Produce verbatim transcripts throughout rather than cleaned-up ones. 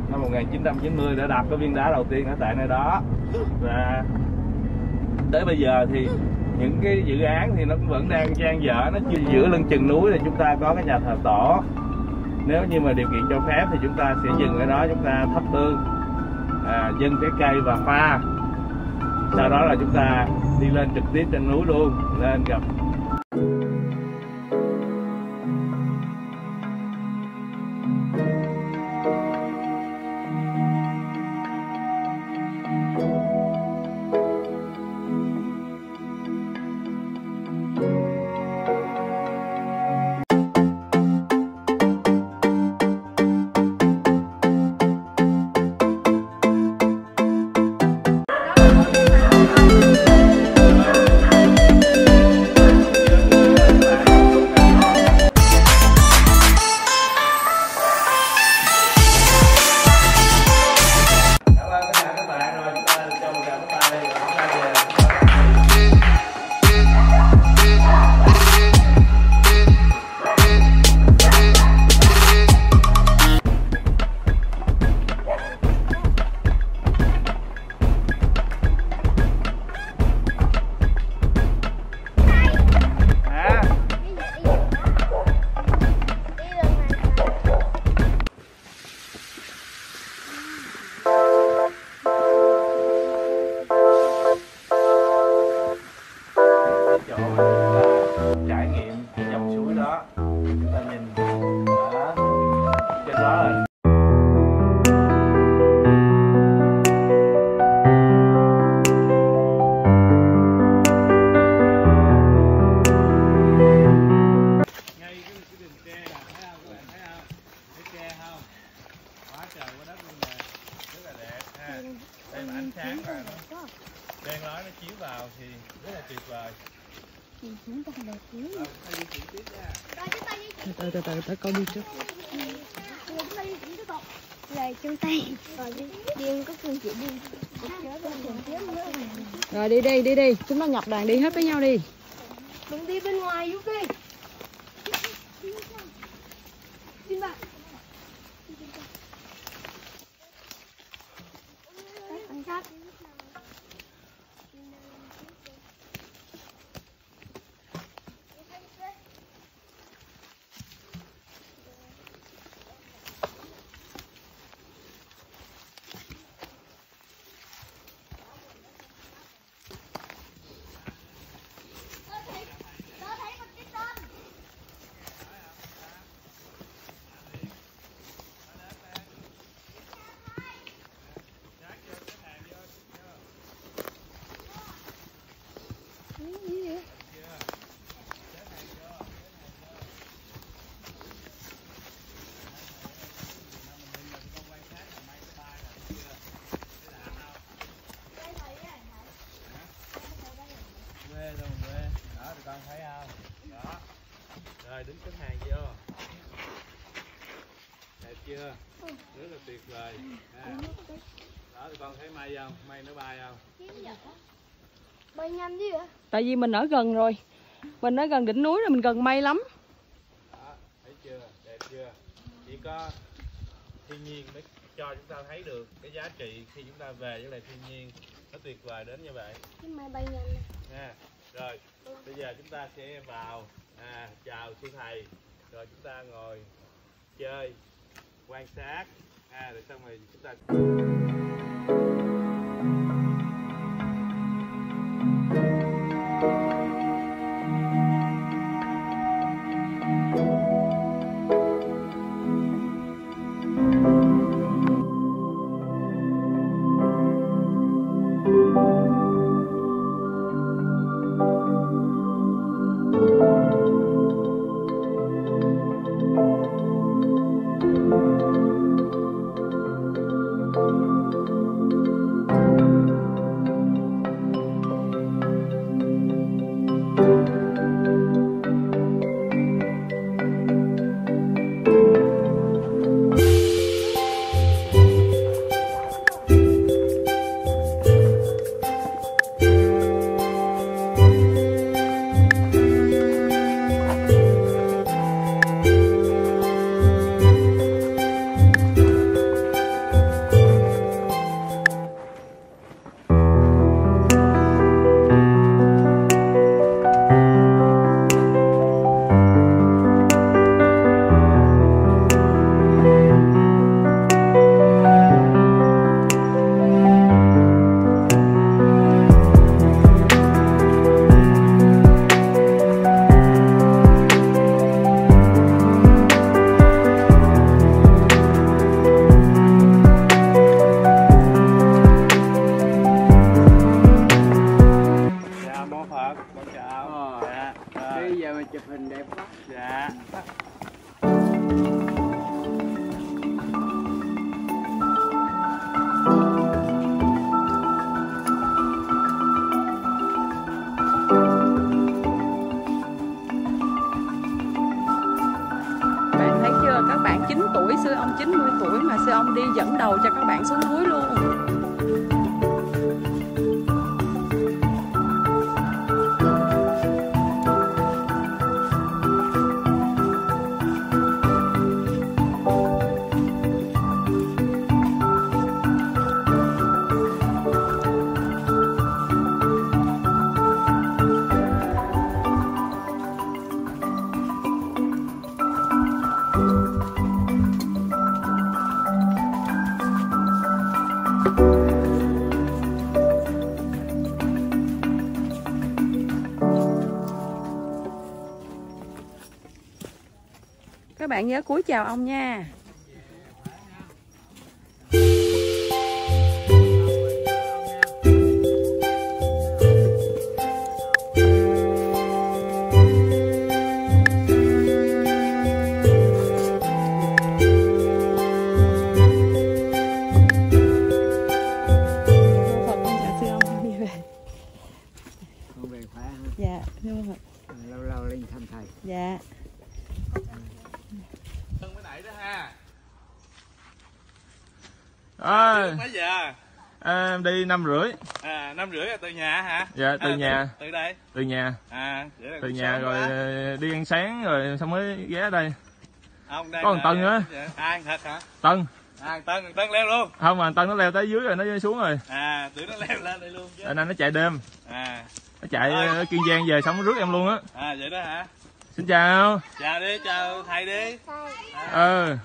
năm một nghìn chín trăm chín mươi đã đặt cái viên đá đầu tiên ở tại nơi đó. Và tới bây giờ thì những cái dự án thì nó cũng vẫn đang dang dở, nó chưa giữa lưng chừng núi thì chúng ta có cái nhà thờ Tổ. Nếu như mà điều kiện cho phép thì chúng ta sẽ dừng ở đó, chúng ta thắp hương, à, dâng trái cây và pha. Sau đó là chúng ta đi lên trực tiếp trên núi luôn, lên gặp trải nghiệm cái dòng suối đó. Chúng ta nhìn đó, trên đó là ngay cái cái đường tre là thấy không các bạn, thấy không? Thấy tre không? Quá trời quá đất luôn nè, rất là đẹp ha. Đây mà ánh sáng và nó đen nói nó chiếu vào thì rất là tuyệt vời. từ từ từ từ con đi trước. Rồi chung tay điên có phương tiện đi. Rồi đi đi đi đi, chúng ta nhập đoàn đi hết với nhau đi. Đừng đi bên ngoài giúp đi. Đi bạn. Cảnh sát. quê luôn quê đó, tụi con thấy không đó, rồi đứng xếp hàng vô, đẹp chưa, rất là tuyệt vời à. Đó tụi con thấy mây không, mây nó bay không, Bay nhanh chứ vậy? Tại vì mình ở gần rồi, mình ở gần đỉnh núi rồi, mình gần mây lắm. đó thấy chưa, đẹp chưa, chỉ có thiên nhiên mới cho chúng ta thấy được cái giá trị khi chúng ta về với lại thiên nhiên, nó tuyệt vời đến như vậy. Cái máy bay nhanh này. Nha. Rồi bây giờ chúng ta sẽ vào à, chào sư thầy, rồi chúng ta ngồi chơi quan sát à, rồi xong rồi chúng ta dẫn đầu cho các bạn xuống núi luôn. Các bạn nhớ cúi chào ông nha. Dạ, lâu lâu lên thăm thầy. Dạ. Mới nãy đó ha. À, Mấy giờ? à, em đi năm rưỡi. À, năm rưỡi là từ nhà hả? Dạ, từ à, nhà. Từ, từ đây. Từ nhà. À, vậy là từ cũng nhà rồi quá. Đi ăn sáng rồi xong mới ghé đây. Ông đang có một Tân nữa. Ai thật hả? Tân. À, Tân, Tân leo luôn. Không mà Tân nó leo tới dưới rồi nó xuống rồi. À, tưởng nó leo lên đây luôn chứ. Anh anh nó chạy đêm. À. Nó chạy ở Kiên Giang về xong nó rước em luôn á. À vậy đó hả? Xin chào. Chào đi, chào thầy đi. À. Ừ.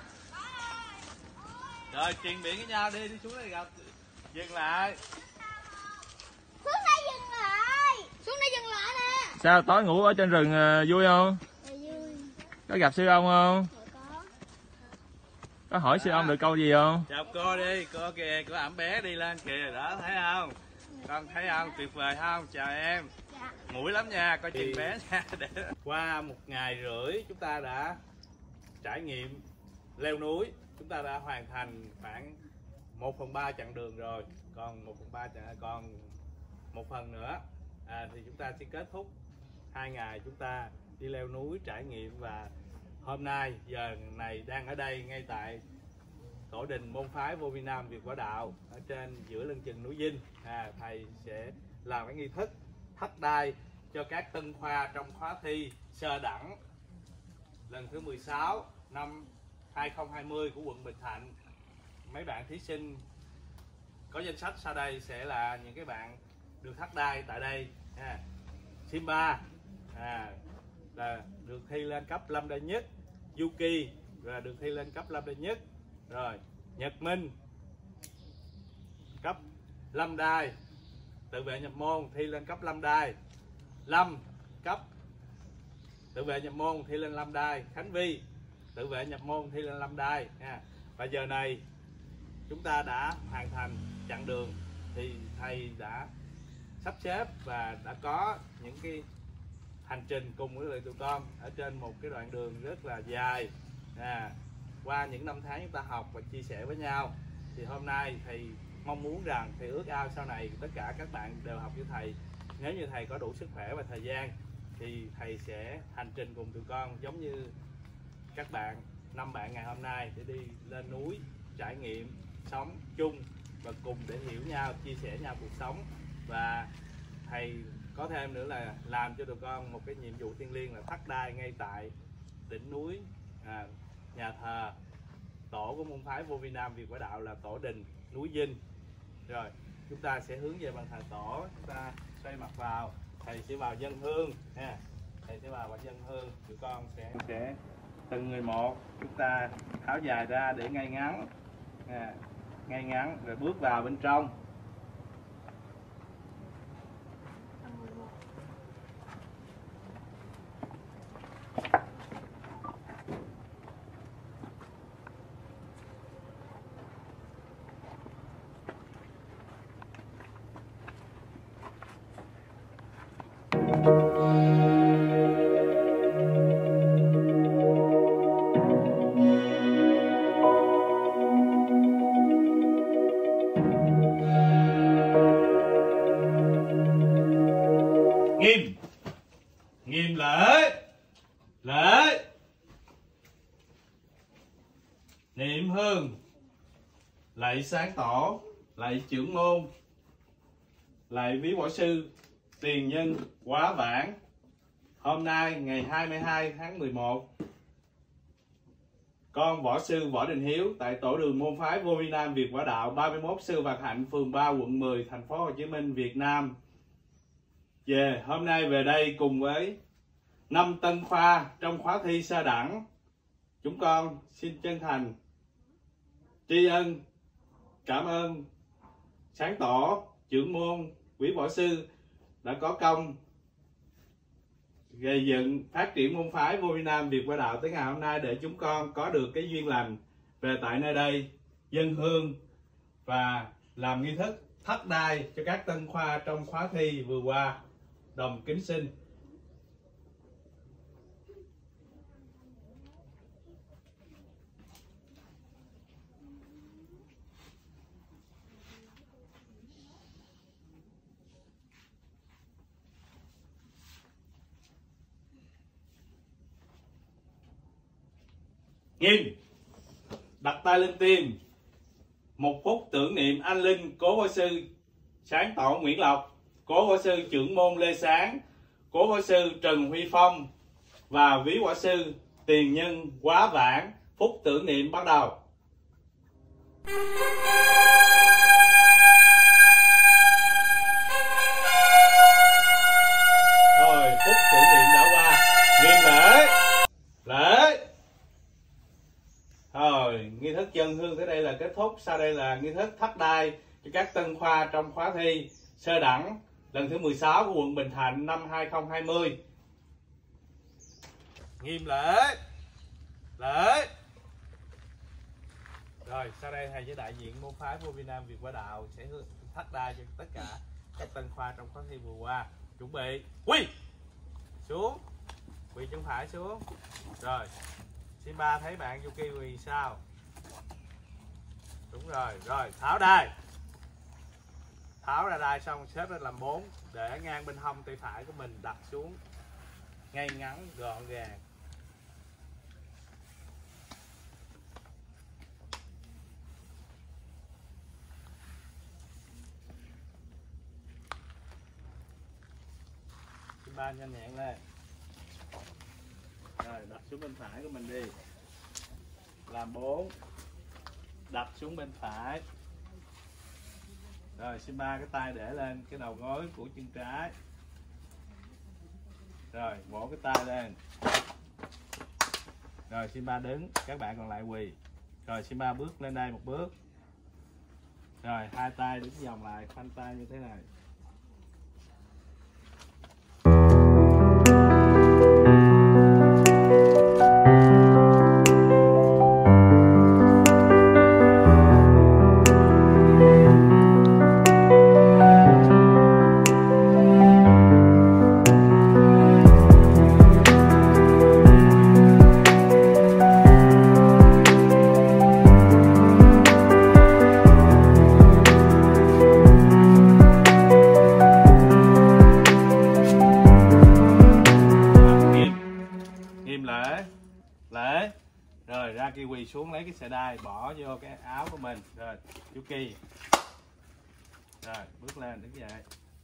Rồi truyền biển với nhau đi, đi xuống đây gặp. Dừng lại. Xuống đây dừng lại. Xuống đây dừng lại nè. Sao tối ngủ ở trên rừng uh, vui không? Dạ vui. Có gặp sư ông không? Dạ có. Có hỏi sư ông được câu gì không? Chào cô đi, cô kìa, cô ẵm bé đi lên kìa, đó thấy không? Con thấy không? Tuyệt vời không? Chào em. Dạ. Mũi lắm nha, coi chừng bé nha. Qua một ngày rưỡi chúng ta đã trải nghiệm leo núi, chúng ta đã hoàn thành khoảng một phần ba chặng đường rồi, còn một phần ba chặng còn một phần nữa à, thì chúng ta sẽ kết thúc hai ngày chúng ta đi leo núi trải nghiệm. Và hôm nay giờ này đang ở đây ngay tại tổ đình môn phái Vô Vi Nam Việt Võ Đạo ở trên giữa lưng chừng núi Dinh. À, thầy sẽ làm cái nghi thức thất đai cho các tân khoa trong khóa thi sơ đẳng lần thứ mười sáu năm hai không hai không của quận Bình Thạnh. Mấy bạn thí sinh có danh sách sau đây sẽ là những cái bạn được thất đai tại đây. À, Simba à, là được thi lên cấp lâm đai nhất, Yuki là được thi lên cấp lâm đai nhất, rồi Nhật Minh cấp lâm đai, tự vệ nhập môn thi lên cấp lâm đai, Lâm cấp tự vệ nhập môn thi lên lâm đai, Khánh Vi tự vệ nhập môn thi lên lâm đai nha. Và giờ này chúng ta đã hoàn thành chặng đường thì thầy đã sắp xếp và đã có những cái hành trình cùng với lại tụi con ở trên một cái đoạn đường rất là dài. À, qua những năm tháng chúng ta học và chia sẻ với nhau thì hôm nay thầy mong muốn rằng thầy ước ao sau này tất cả các bạn đều học với thầy. Nếu như thầy có đủ sức khỏe và thời gian thì thầy sẽ hành trình cùng tụi con giống như các bạn, năm bạn ngày hôm nay, để đi lên núi trải nghiệm sống chung và cùng để hiểu nhau, chia sẻ nhau cuộc sống. Và thầy có thêm nữa là làm cho tụi con một cái nhiệm vụ thiêng liêng là thắt đai ngay tại đỉnh núi, à, nhà thờ tổ của môn phái Vô Vi Nam Việt Võ Đạo là tổ đình núi Dinh. Rồi chúng ta sẽ hướng về bàn thờ tổ, chúng ta xoay mặt vào, thầy sẽ vào dân hương ha. Thầy sẽ vào và dân hương, tụi con sẽ sẽ từng người một, chúng ta tháo dài ra để ngay ngắn à, ngay ngắn rồi bước vào bên trong. Nghiêm, nghiêm lễ, lễ, niệm hương, lạy sáng tổ, lạy trưởng môn, lạy ví võ sư, tiền nhân, quá vãng. Hôm nay ngày hai mươi hai tháng mười một, con võ sư Võ Đình Hiếu tại tổ đường môn phái Vô Vi Nam Việt Võ Đạo ba mươi mốt Sư Vạn Hạnh, phường ba, quận mười, thành phố Hồ Chí Minh, Việt Nam. Về hôm nay về đây cùng với năm tân khoa trong khóa thi sơ đẳng. Chúng con xin chân thành tri ân, cảm ơn sáng tổ, trưởng môn, quý võ sư đã có công gây dựng phát triển môn phái Vô Vi Nam Việt Võ Đạo tới ngày hôm nay, để chúng con có được cái duyên lành về tại nơi đây dân hương và làm nghi thức thất đai cho các tân khoa trong khóa thi vừa qua. Đồng kính xin. Nghiêm, đặt tay lên tim, một phút tưởng niệm anh linh cố võ sư sáng tổ Nguyễn Lộc, cố võ sư trưởng môn Lê Sáng, cố võ sư Trần Huy Phong và ví võ sư tiền nhân Quá Vãng. Phút tưởng niệm bắt đầu. Rồi, phút tưởng niệm đã qua. Nghiêm lễ, lễ. Rồi, nghi thức dân hương tới đây là kết thúc. Sau đây là nghi thức thắp đai cho các tân khoa trong khóa thi sơ đẳng lần thứ mười sáu của quận Bình Thạnh năm hai không hai không. Nghiêm lễ, lễ. Rồi, sau đây thầy với đại diện môn phái Vô Vi Nam Việt Võ Đạo sẽ thắp đai cho tất cả các tân khoa trong khóa thi vừa qua. Chuẩn bị, quy xuống, quỳ chân phải xuống. Rồi, Simba thấy bạn Yuki quỳ sao? Đúng rồi, rồi tháo đai. Tháo ra đai xong xếp lên làm bốn, để ngang bên hông tay phải của mình đặt xuống ngay ngắn gọn gàng. Simba nhanh nhẹn lên. Rồi đặt xuống bên phải của mình đi, làm bốn, đặt xuống bên phải. Rồi Simba cái tay để lên cái đầu gối của chân trái. Rồi vỗ cái tay lên. Rồi Simba đứng, các bạn còn lại quỳ. Rồi Simba bước lên đây một bước. Rồi hai tay đứng vòng lại, khoanh tay như thế này. Lễ. Rồi ra kia quỳ xuống lấy cái sợi đai bỏ vô cái áo của mình. Rồi Yuki. Rồi bước lên đứng dậy.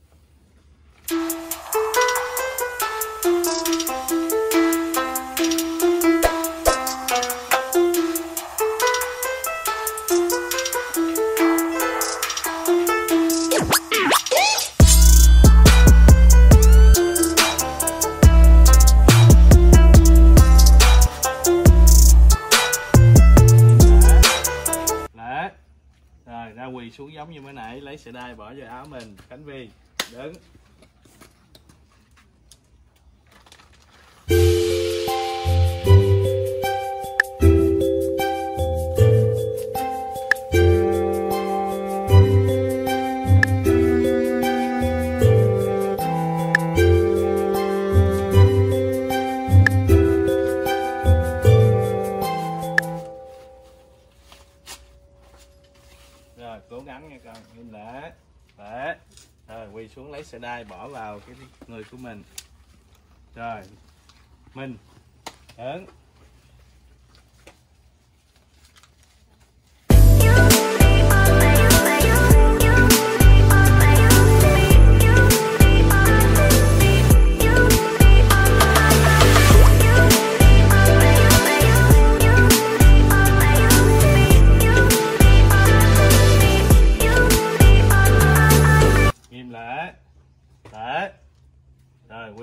Ra quỳ xuống giống như mới nãy, lấy sợi đai bỏ vào áo mình. Khánh Vi đứng. Rồi cố gắng nha con, nghiêm lễ, lễ. Rồi quỳ xuống lấy sợi đai bỏ vào cái người của mình. Rồi mình đứng. You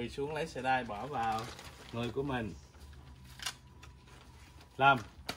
quỳ xuống lấy sợi đai bỏ vào người của mình. Làm.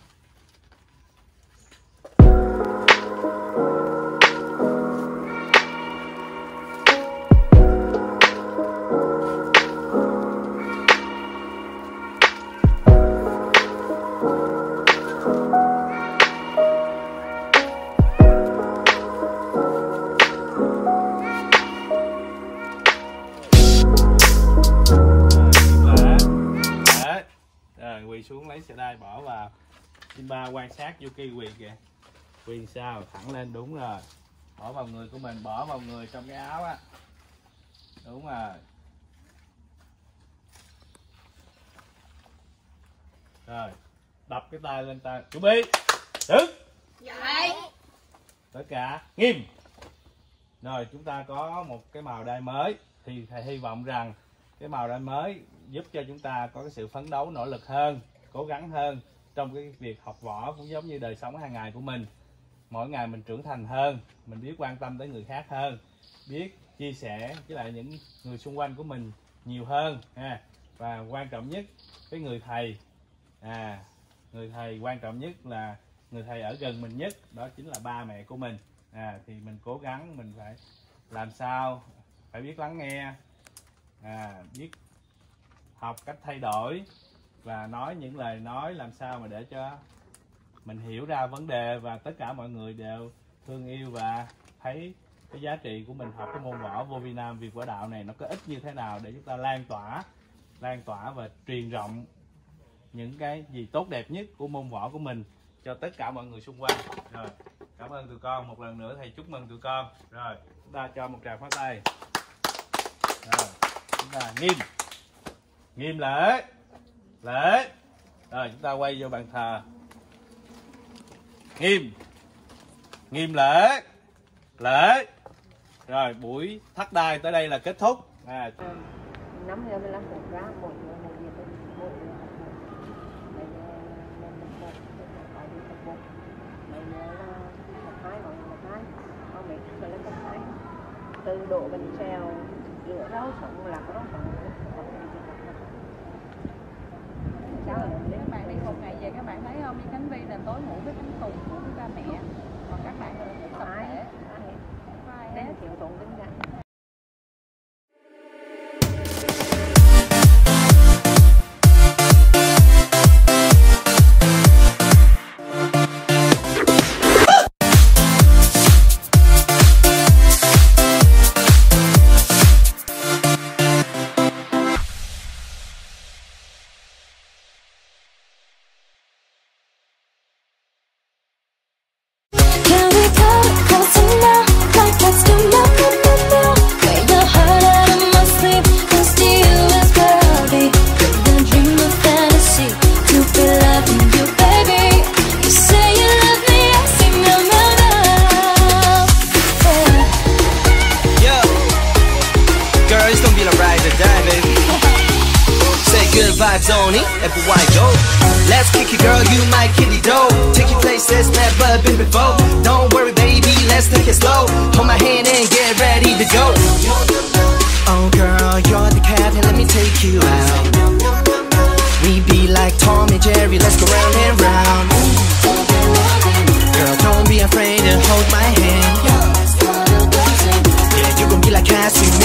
Quỳ xuống lấy sợi đai bỏ vào. Simba quan sát Yuki quỳ kìa. Quỳ sao? Thẳng lên, đúng rồi. Bỏ vào người của mình, bỏ vào người trong cái áo á. Đúng rồi. Rồi, đập cái tay lên tay. Chuẩn bị. Đứng. Dạ. Tất cả nghiêm. Rồi, chúng ta có một cái màu đai mới thì thầy hy vọng rằng cái màu đai mới giúp cho chúng ta có cái sự phấn đấu, nỗ lực hơn, cố gắng hơn trong cái việc học võ, cũng giống như đời sống hàng ngày của mình. Mỗi ngày mình trưởng thành hơn, mình biết quan tâm tới người khác hơn, biết chia sẻ với lại những người xung quanh của mình nhiều hơn ha. Và quan trọng nhất, cái người thầy à người thầy quan trọng nhất là người thầy ở gần mình nhất, đó chính là ba mẹ của mình. À thì mình cố gắng, mình phải làm sao phải biết lắng nghe, à biết học cách thay đổi và nói những lời nói làm sao mà để cho mình hiểu ra vấn đề và tất cả mọi người đều thương yêu và thấy cái giá trị của mình học cái môn võ vô vi nam Việt Võ Đạo này nó có ích như thế nào để chúng ta lan tỏa lan tỏa và truyền rộng những cái gì tốt đẹp nhất của môn võ của mình cho tất cả mọi người xung quanh. Rồi, cảm ơn tụi con một lần nữa, thầy chúc mừng tụi con. Rồi, chúng ta cho một tràng pháo tay. Rồi, chúng ta nghiêm nghiêm lễ lễ. Rồi chúng ta quay vô bàn thờ. Nghiêm nghiêm lễ lễ. Rồi buổi thắt đai tới đây là kết thúc. À năm giờ mình làm một ra một người một việc một người mình mình một phải đi tập một mình là tập hai mọi người tập hai còn mình phải lên tập hai từ độ mình treo rửa rau sống là có rau sống. Các bạn đi một ngày về các bạn thấy không, đi Khánh Vi là tối ngủ với Khánh Tùng, ngủ với ba mẹ, còn các bạn là ngủ tập thể. Ai hết chịu tụng đứng ra. Vibes on it, everywhere I go. Let's kick it, girl, you my kitty dough. Take you places never been before. Don't worry, baby, let's take it slow. Hold my hand and get ready to go. Oh, girl, you're the captain, let me take you out. We be like Tom and Jerry, let's go round and round. Girl, don't be afraid to hold my hand. Yeah, you gon' be like Cassie.